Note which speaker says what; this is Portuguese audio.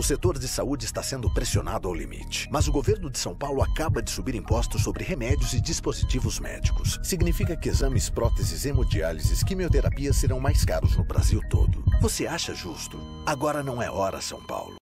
Speaker 1: O setor de saúde está sendo pressionado ao limite, mas o governo de São Paulo acaba de subir impostos sobre remédios e dispositivos médicos. Significa que exames, próteses, hemodiálises, quimioterapias serão mais caros no Brasil todo. Você acha justo? Agora não é hora, São Paulo.